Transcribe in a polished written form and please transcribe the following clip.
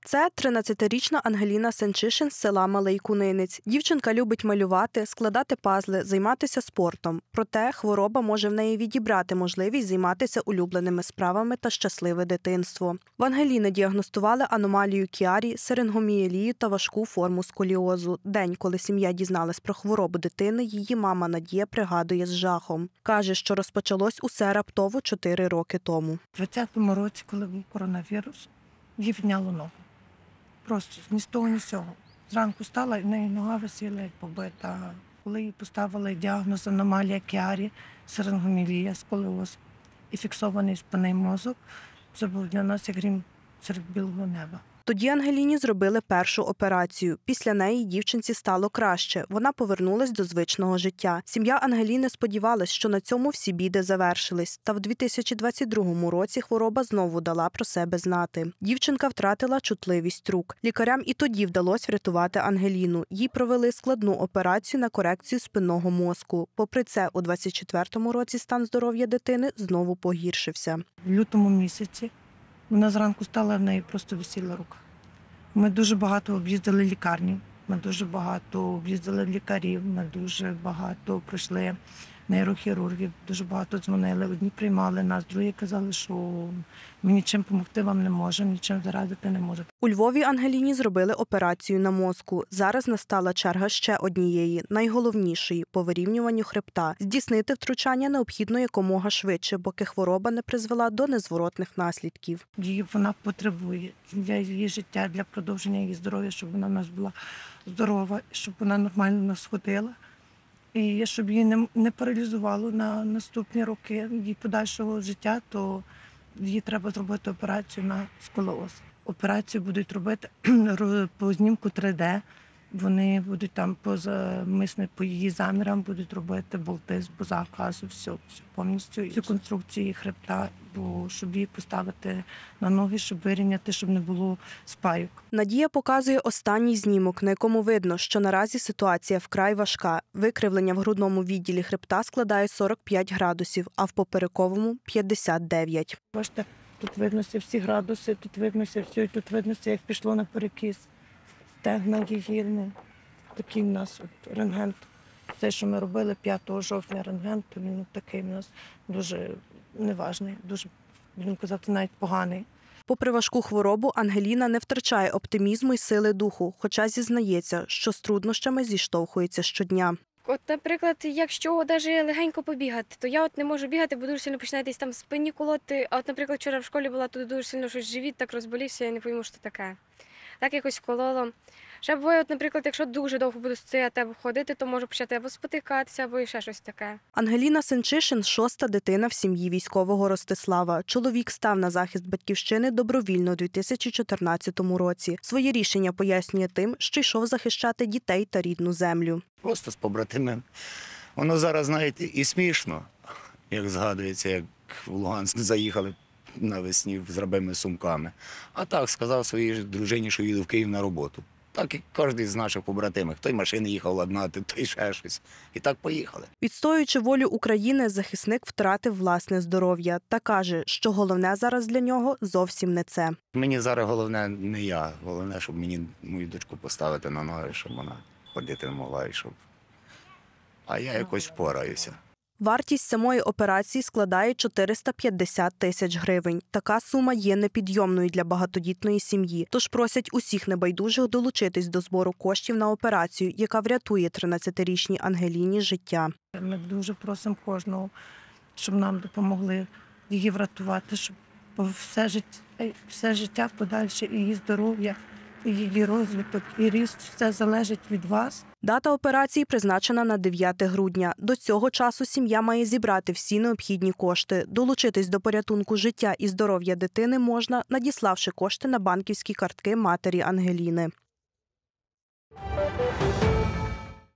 Це 13-річна Ангеліна Сенчишин з села Малий Кунинець. Дівчинка любить малювати, складати пазли, займатися спортом. Проте хвороба може в неї відібрати можливість займатися улюбленими справами та щасливе дитинство. В Ангеліни діагностували аномалію Кіарі, сарингомієлію та важку форму сколіозу. День, коли сім'я дізналась про хворобу дитини, її мама Надія пригадує з жахом. Каже, що розпочалось усе раптово 4 роки тому. У 2020 році, коли був коронавірус, їй відняло ногу. Просто ні з того, ні з цього. Зранку стала, і в неї нога висіла, як побита. Коли їй поставили діагноз аномалія Кіарі, сарингомієлія, сколіоз і фіксований спинний мозок, це був для нас як грім серед білого неба. Тоді Ангеліні зробили першу операцію. Після неї дівчинці стало краще. Вона повернулась до звичного життя. Сім'я Ангеліни сподівалась, що на цьому всі біди завершились. Та в 2022 році хвороба знову дала про себе знати. Дівчинка втратила чутливість рук. Лікарям і тоді вдалося врятувати Ангеліну. Їй провели складну операцію на корекцію спинного мозку. Попри це, у 2024 році стан здоров'я дитини знову погіршився. В лютому місяці вона зранку стала, в неї просто висіла рука. Ми дуже багато об'їздили лікарні, ми дуже багато об'їздили лікарів, ми дуже багато пройшли нейрохірургів, дуже багато дзвонили. Одні приймали нас, другі казали, що ми нічим допомогти вам не можемо, нічим зарадити не можемо. У Львові Ангеліні зробили операцію на мозку. Зараз настала черга ще однієї, найголовнішої – по вирівнюванню хребта. Здійснити втручання необхідно якомога швидше, поки хвороба не призвела до незворотних наслідків. Вона потребує для її життя, для продовження її здоров'я, щоб вона в нас була здорова, щоб вона нормально нас ходила. І щоб її не паралізувало на наступні роки її подальшого життя, то їй треба зробити операцію на сколіоз. Операцію будуть робити по знімку 3D. Вони будуть там по її замірам будуть робити болти по заказу, все повністю. Цю конструкцію хребта, щоб її поставити на ноги, щоб вирівняти, щоб не було спайок. Надія показує останній знімок, на якому видно, що наразі ситуація вкрай важка. Викривлення в грудному відділі хребта складає 45 градусів, а в поперековому – 59. Бачите, тут виднося всі градуси, тут виднося все, тут виднося, як пішло на перекис. Стегна її, такий в нас рентген. Те, що ми робили 5 жовтня рентген, то він такий в нас дуже неважний, дуже, будемо казати, навіть поганий. Попри важку хворобу, Ангеліна не втрачає оптимізму і сили духу, хоча зізнається, що з труднощами зіштовхується щодня. От, наприклад, якщо навіть легенько побігати, то я не можу бігати, бо дуже сильно починає десь там спині колоти. А от, наприклад, вчора в школі була, тут дуже сильно щось живіт, так розболівся, я не пойму, що це таке. Так якось кололо. Ще буває, наприклад, якщо дуже довго буду стояти або ходити, то можу почати або спотикатися, або ще щось таке. Ангеліна Сенчишин – 6-та дитина в сім'ї військового Ростислава. Чоловік став на захист батьківщини добровільно у 2014 році. Своє рішення пояснює тим, що йшов захищати дітей та рідну землю. Просто з побратимем. Воно зараз, знаєте, і смішно, як згадується, як в Луганськ заїхали навесні з рабими сумками. А так, сказав своїй дружині, що їду в Київ на роботу. Так і кожен з наших побратимів. Той машини їхав ладнати, той ще щось. І так поїхали. Відстоюючи волю України, захисник втратив власне здоров'я та каже, що головне зараз для нього зовсім не це. Мені зараз головне не я. Головне, щоб мені мою дочку поставити на ноги, щоб вона ходити не могла. А я якось впораюся. Вартість самої операції складає 450 тисяч гривень. Така сума є непідйомною для багатодітної сім'ї. Тож просять усіх небайдужих долучитись до збору коштів на операцію, яка врятує 13-річній Ангеліні життя. Ми дуже просимо кожного, щоб нам допомогли її врятувати, щоб все життя подальше, і її здоров'я, і її розвиток, і ріст, все залежить від вас. Дата операції призначена на 9 грудня. До цього часу сім'я має зібрати всі необхідні кошти. Долучитись до порятунку життя і здоров'я дитини можна, надіславши кошти на банківські картки матері Ангеліни.